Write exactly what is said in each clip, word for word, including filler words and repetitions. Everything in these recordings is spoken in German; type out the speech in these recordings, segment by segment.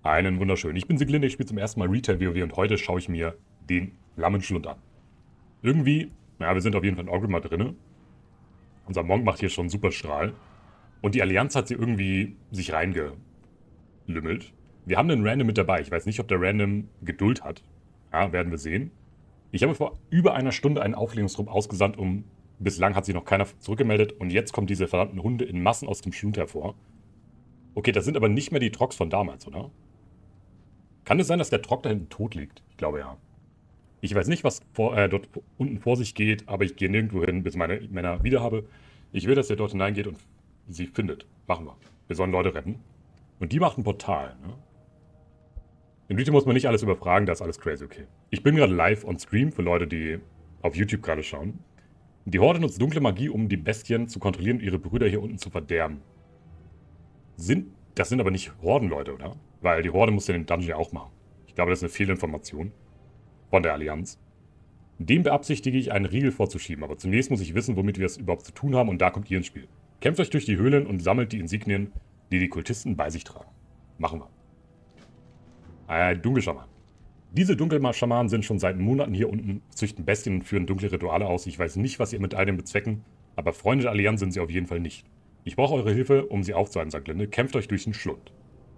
Einen wunderschönen. Ich bin Siglinde, ich spiele zum ersten Mal Retail WoW und heute schaue ich mir den Flammenschlund an. Irgendwie, ja, wir sind auf jeden Fall in Orgrimmar drin. Unser Monk macht hier schon einen Superstrahl. Und die Allianz hat sie irgendwie sich reingelümmelt. Wir haben einen Random mit dabei. Ich weiß nicht, ob der Random Geduld hat. Ja, werden wir sehen. Ich habe vor über einer Stunde einen Aufklärungstrupp ausgesandt, um bislang hat sich noch keiner zurückgemeldet. Und jetzt kommen diese verdammten Hunde in Massen aus dem Schlund hervor. Okay, das sind aber nicht mehr die Trox von damals, oder? Kann es sein, dass der Trock da hinten tot liegt? Ich glaube ja. Ich weiß nicht, was vor, äh, dort unten vor sich geht, aber ich gehe nirgendwo hin, bis meine Männer wieder habe. Ich will, dass er dort hineingeht und sie findet. Machen wir. Wir sollen Leute retten. Und die macht ein Portal, ne? In Retail muss man nicht alles überfragen, da ist alles crazy, okay. Ich bin gerade live on Stream für Leute, die auf YouTube gerade schauen. Die Horde nutzt dunkle Magie, um die Bestien zu kontrollieren und ihre Brüder hier unten zu verderben. Sind, das sind aber nicht Hordenleute, oder? Weil die Horde muss ja den Dungeon ja auch machen. Ich glaube, das ist eine Fehlinformation von der Allianz. Dem beabsichtige ich, einen Riegel vorzuschieben, aber zunächst muss ich wissen, womit wir es überhaupt zu tun haben und da kommt ihr ins Spiel. Kämpft euch durch die Höhlen und sammelt die Insignien, die die Kultisten bei sich tragen. Machen wir. Äh, Dunkelschamanen. Diese Dunkelschamanen sind schon seit Monaten hier unten, züchten Bestien und führen dunkle Rituale aus. Ich weiß nicht, was sie mit all dem bezwecken, aber Freunde der Allianz sind sie auf jeden Fall nicht. Ich brauche eure Hilfe, um sie aufzuhalten, sagt Linde. Kämpft euch durch den Schlund.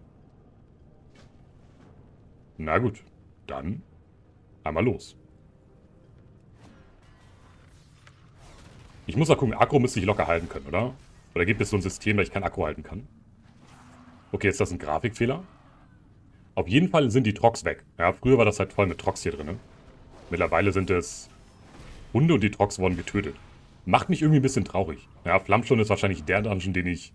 Na gut, dann einmal los. Ich muss mal gucken, Akku müsste ich locker halten können, oder? Oder gibt es so ein System, da ich kein Akku halten kann? Okay, ist das ein Grafikfehler? Auf jeden Fall sind die Trox weg. Ja, früher war das halt voll mit Trox hier drin. Mittlerweile sind es Hunde und die Trox wurden getötet. Macht mich irgendwie ein bisschen traurig. Ja, Flammschlund ist wahrscheinlich der Dungeon, den ich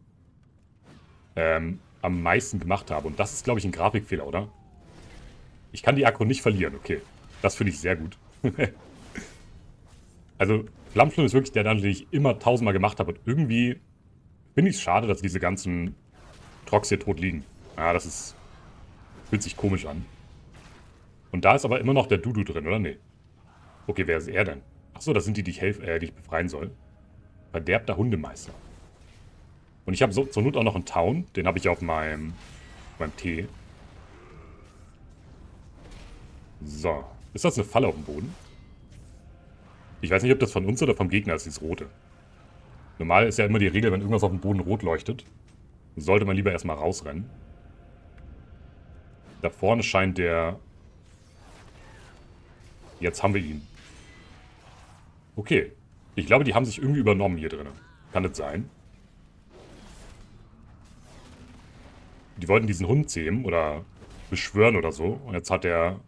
ähm, am meisten gemacht habe. Und das ist, glaube ich, ein Grafikfehler, oder? Ich kann die Akku nicht verlieren, okay. Das finde ich sehr gut. Also, Flammschlund ist wirklich der Dungeon, den ich immer tausendmal gemacht habe. Und irgendwie finde ich es schade, dass diese ganzen Trox hier tot liegen. Ja, das ist... Fühlt sich komisch an. Und da ist aber immer noch der Dudu drin, oder? Nee. Okay, wer ist er denn? Achso, das sind die, die ich, helf, äh, die ich befreien soll. Verderbter Hundemeister. Und ich habe so, zur Not auch noch einen Town. Den habe ich auf meinem, meinem T. So. Ist das eine Falle auf dem Boden? Ich weiß nicht, ob das von uns oder vom Gegner ist, dieses Rote. Normal ist ja immer die Regel, wenn irgendwas auf dem Boden rot leuchtet, sollte man lieber erstmal rausrennen. Da vorne scheint der... Jetzt haben wir ihn. Okay. Ich glaube, die haben sich irgendwie übernommen hier drin. Kann das sein? Die wollten diesen Hund zähmen oder beschwören oder so. Und jetzt hat der...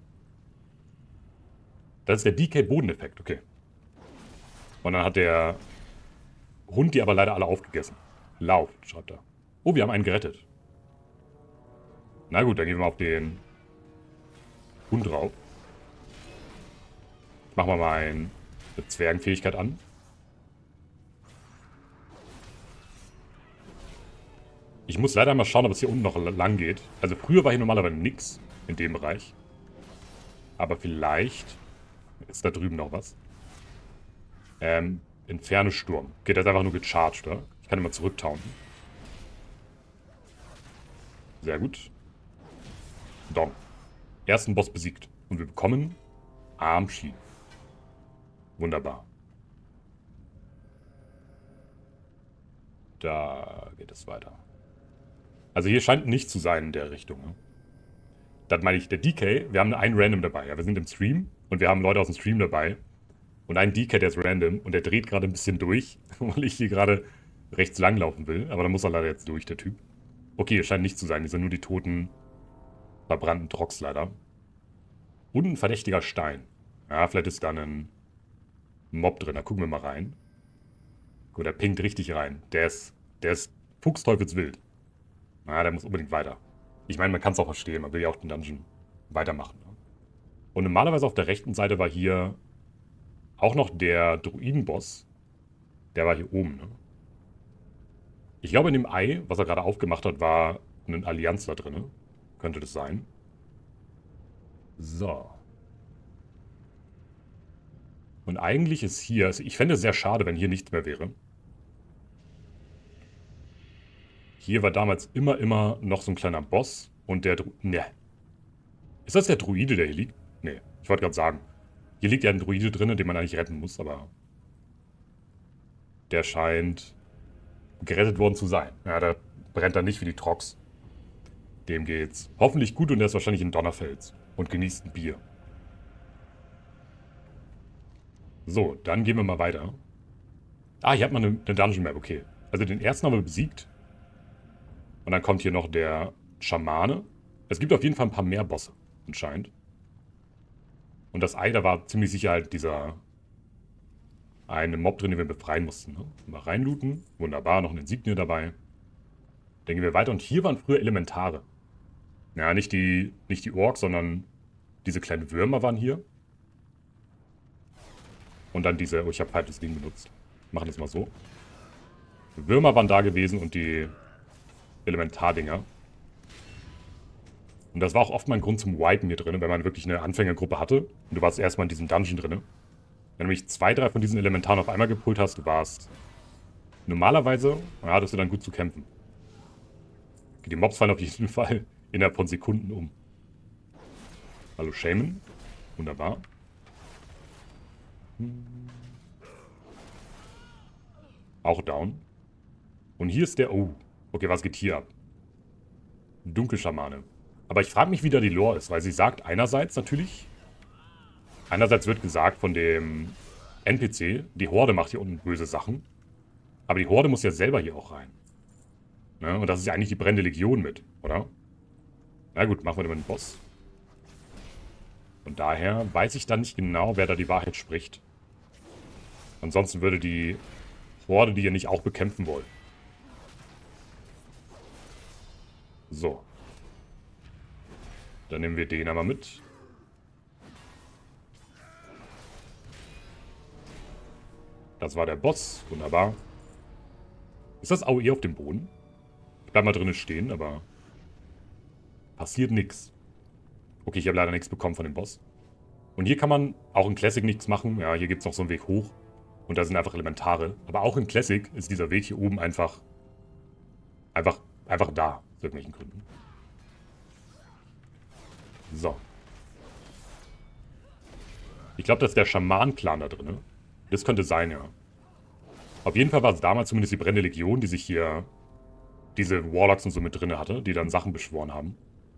Das ist der D K-Bodeneffekt, okay. Und dann hat der Hund die aber leider alle aufgegessen. Lauft, schreibt er. Oh, wir haben einen gerettet. Na gut, dann gehen wir mal auf den Hund drauf. Machen wir mal eine Zwergenfähigkeit an. Ich muss leider mal schauen, ob es hier unten noch lang geht. Also früher war hier normalerweise nichts in dem Bereich. Aber vielleicht ist da drüben noch was. Ähm, Inferno Sturm. Okay, der ist einfach nur gecharged, oder? Ich kann immer zurücktaunen. Sehr gut. Dong. Ersten Boss besiegt. Und wir bekommen Armschienen. Wunderbar. Da geht es weiter. Also hier scheint nichts zu sein in der Richtung. Ne? Das meine ich, der D K, wir haben einen Random dabei. Ja, wir sind im Stream und wir haben Leute aus dem Stream dabei. Und einen D K, der ist random und der dreht gerade ein bisschen durch, weil ich hier gerade rechts lang laufen will. Aber da muss er leider jetzt durch, der Typ. Okay, es scheint nicht zu sein. Die sind nur die toten, verbrannten Trox leider. Und ein verdächtiger Stein. Ja, vielleicht ist da ein Mob drin. Da gucken wir mal rein. Gut, der pinkt richtig rein. Der ist, der ist fuchsteufelswild. Ja, der muss unbedingt weiter. Ich meine, man kann es auch verstehen. Man will ja auch den Dungeon weitermachen. Ne? Und normalerweise auf der rechten Seite war hier auch noch der Druidenboss. Der war hier oben. Ne? Ich glaube, in dem Ei, was er gerade aufgemacht hat, war eine Allianz da drin. Könnte das sein. So. Und eigentlich ist hier, also ich fände es sehr schade, wenn hier nichts mehr wäre. Hier war damals immer, immer noch so ein kleiner Boss Und der Dru... Ne. Ist das der Druide, der hier liegt? Ne, ich wollte gerade sagen. Hier liegt ja ein Druide drin, den man eigentlich retten muss, aber... Der scheint gerettet worden zu sein. Ja, der brennt dann nicht wie die Trox. Dem geht's hoffentlich gut und der ist wahrscheinlich in Donnerfels und genießt ein Bier. So, dann gehen wir mal weiter. Ah, hier hat man eine, eine Dungeon Map, okay. Also den ersten haben wir besiegt. Und dann kommt hier noch der Schamane. Es gibt auf jeden Fall ein paar mehr Bosse, anscheinend. Und das Ei, da war ziemlich sicher halt dieser eine Mob drin, den wir befreien mussten. Ne? Mal reinlooten. Wunderbar, noch ein Insignie dabei. Dann gehen wir weiter. Und hier waren früher Elementare. Ja, nicht die, nicht die Orks, sondern diese kleinen Würmer waren hier. Und dann diese... Oh, ich habe halt das Ding benutzt. Machen das mal so. Die Würmer waren da gewesen und die Elementardinger. Und das war auch oft mal ein Grund zum Wipen hier drin, wenn man wirklich eine Anfängergruppe hatte. Und du warst erstmal in diesem Dungeon drin. Wenn du nämlich zwei, drei von diesen Elementaren auf einmal gepult hast, du warst normalerweise, ja, hattest du dann gut zu kämpfen. Die Mobs fallen auf jeden Fall innerhalb von Sekunden um. Hallo Shaman. Wunderbar. Auch down. Und hier ist der... Oh, okay, was geht hier ab? Dunkelschamane. Aber ich frage mich, wie da die Lore ist, weil sie sagt einerseits natürlich... Einerseits wird gesagt von dem N P C, die Horde macht hier unten böse Sachen. Aber die Horde muss ja selber hier auch rein. Ne? Und das ist ja eigentlich die brennende Legion mit, oder? Na gut, machen wir dann den Boss. Und daher weiß ich dann nicht genau, wer da die Wahrheit spricht. Ansonsten würde die Horde die ja nicht auch bekämpfen wollen. So. Dann nehmen wir den einmal mit. Das war der Boss. Wunderbar. Ist das A O E auf dem Boden? Ich bleib mal drinnen stehen, aber... Passiert nichts. Okay, ich habe leider nichts bekommen von dem Boss. Und hier kann man auch in Classic nichts machen. Ja, hier gibt es noch so einen Weg hoch. Und da sind einfach Elementare. Aber auch in Classic ist dieser Weg hier oben einfach... Einfach, einfach da. Aus irgendwelchen Gründen. So. Ich glaube, das ist der Schaman-Clan da drin. Das könnte sein, ja. Auf jeden Fall war es damals zumindest die brennende Legion, die sich hier diese Warlocks und so mit drin hatte, die dann Sachen beschworen haben.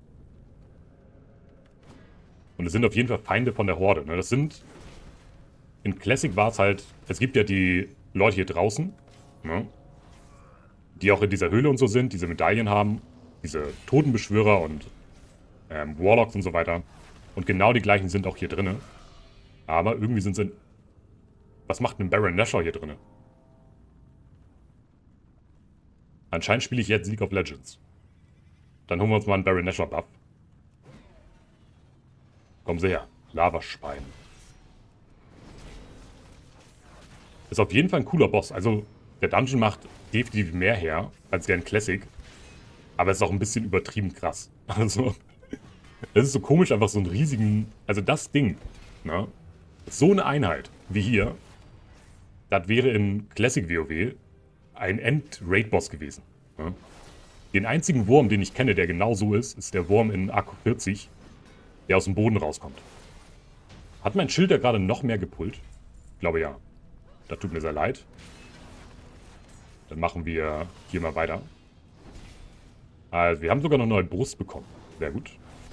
Und es sind auf jeden Fall Feinde von der Horde. Ne? Das sind... In Classic war es halt... Es gibt ja die Leute hier draußen, ne? Die auch in dieser Höhle und so sind, diese Medaillen haben, diese Totenbeschwörer und ähm, Warlocks und so weiter. Und genau die gleichen sind auch hier drin. Aber irgendwie sind sie... Was macht ein Baron Nashor hier drin? Anscheinend spiele ich jetzt League of Legends. Dann holen wir uns mal einen Baron Nashor Buff. Kommen Sie her. Lavaschwein. Ist auf jeden Fall ein cooler Boss. Also, der Dungeon macht definitiv mehr her als der in Classic. Aber es ist auch ein bisschen übertrieben krass. Also, es ist so komisch, einfach so einen riesigen... Also das Ding, ne? So eine Einheit wie hier, das wäre in Classic WoW ein End-Raid-Boss gewesen. Ne? Den einzigen Wurm, den ich kenne, der genau so ist, ist der Wurm in A Q vierzig, der aus dem Boden rauskommt. Hat mein Schild da gerade noch mehr gepullt? Ich glaube ja. Das tut mir sehr leid. Dann machen wir hier mal weiter. Also, wir haben sogar noch eine neue Brust bekommen. Sehr gut.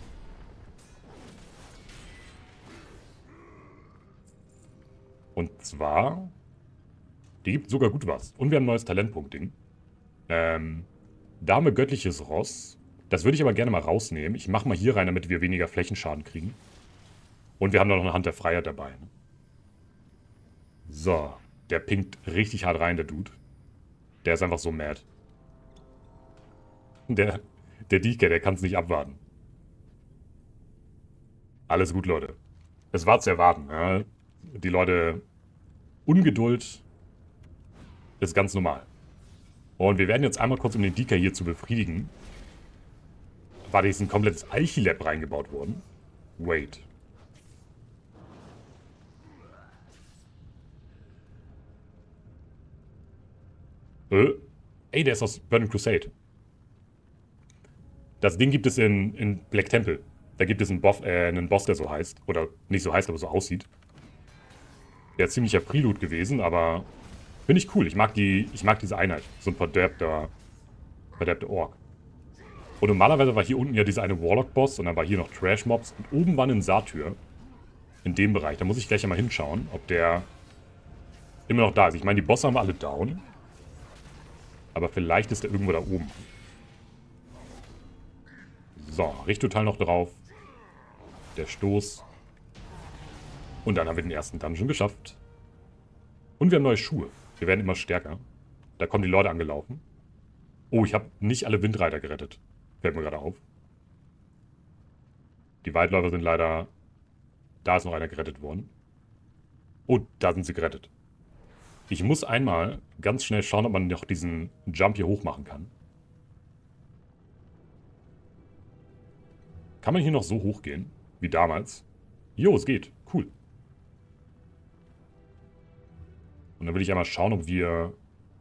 Und zwar... Die gibt sogar gut was. Und wir haben ein neues Talentpunkt-Ding. Ähm, Dame göttliches Ross. Das würde ich aber gerne mal rausnehmen. Ich mache mal hier rein, damit wir weniger Flächenschaden kriegen. Und wir haben da noch eine Hand der Freiheit dabei. Ne? So. Der pinkt richtig hart rein, der Dude. Der ist einfach so mad. Der, der D K, der kann es nicht abwarten. Alles gut, Leute. Es war zu erwarten. Ja? Die Leute... Ungeduld ist ganz normal. Und wir werden jetzt einmal kurz, um den D K hier zu befriedigen. War jetzt ein komplettes Alchilab reingebaut worden. Wait. Äh? Ey, der ist aus Burning Crusade. Das Ding gibt es in, in Black Temple. Da gibt es einen, Boff, äh, einen Boss, der so heißt. Oder nicht so heißt, aber so aussieht. Der ist ziemlicher Prelude gewesen, aber finde ich cool. Ich mag, die, ich mag diese Einheit. So ein verderbter, verderbter Ork. Und normalerweise war hier unten ja dieser eine Warlock-Boss und dann war hier noch Trash-Mobs. Und oben war ein Satyr. In dem Bereich. Da muss ich gleich einmal hinschauen, ob der immer noch da ist. Ich meine, die Bosse haben wir alle down. Aber vielleicht ist der irgendwo da oben. So, Richtotal noch drauf. Der Stoß. Und dann haben wir den ersten Dungeon geschafft. Und wir haben neue Schuhe. Wir werden immer stärker. Da kommen die Leute angelaufen. Oh, ich habe nicht alle Windreiter gerettet. Fällt mir gerade auf. Die Waldläufer sind leider... Da ist noch einer gerettet worden. Oh, da sind sie gerettet. Ich muss einmal ganz schnell schauen, ob man noch diesen Jump hier hoch machen kann. Kann man hier noch so hoch gehen, wie damals? Jo, es geht. Cool. Und dann will ich einmal schauen, ob wir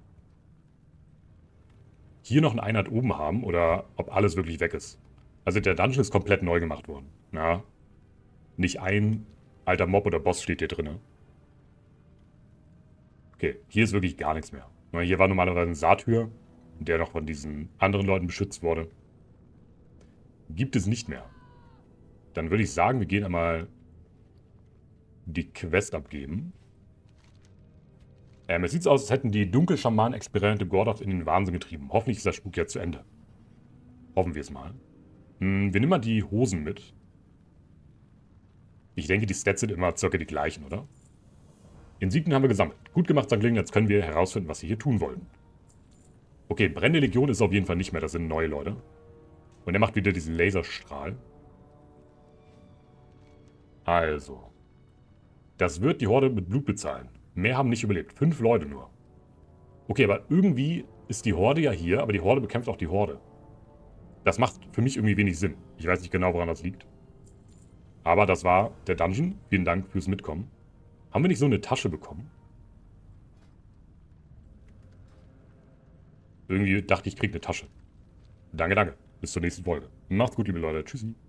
hier noch eine Einheit oben haben oder ob alles wirklich weg ist. Also der Dungeon ist komplett neu gemacht worden. Na, nicht ein alter Mob oder Boss steht hier drin. Okay, hier ist wirklich gar nichts mehr. Hier war normalerweise ein Satyr, der noch von diesen anderen Leuten beschützt wurde. Gibt es nicht mehr. Dann würde ich sagen, wir gehen einmal die Quest abgeben. Ähm, es sieht so aus, als hätten die Dunkelschamanen-Experimente Gordoth in den Wahnsinn getrieben. Hoffentlich ist das Spuk ja zu Ende. Hoffen wir es mal. Hm, wir nehmen mal die Hosen mit. Ich denke, die Stats sind immer circa die gleichen, oder? Insignien haben wir gesammelt. Gut gemacht, Sankt Lingen, jetzt können wir herausfinden, was sie hier tun wollen. Okay, brennende Legion ist auf jeden Fall nicht mehr, das sind neue Leute. Und er macht wieder diesen Laserstrahl. Also. Das wird die Horde mit Blut bezahlen. Mehr haben nicht überlebt. Fünf Leute nur. Okay, aber irgendwie ist die Horde ja hier, aber die Horde bekämpft auch die Horde. Das macht für mich irgendwie wenig Sinn. Ich weiß nicht genau, woran das liegt. Aber das war der Dungeon. Vielen Dank fürs Mitkommen. Haben wir nicht so eine Tasche bekommen? Irgendwie dachte ich, ich kriege eine Tasche. Danke, danke. Bis zur nächsten Folge. Macht's gut, liebe Leute. Tschüssi.